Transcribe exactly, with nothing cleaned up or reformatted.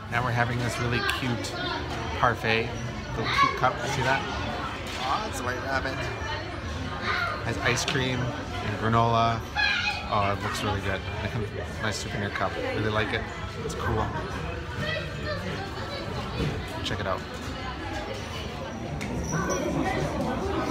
Now we're having this really cute parfait, little cute cup. See that? Oh, it's a White Rabbit. Has ice cream and granola. Oh, it looks really good. Nice souvenir cup. Really like it. It's cool. Check it out.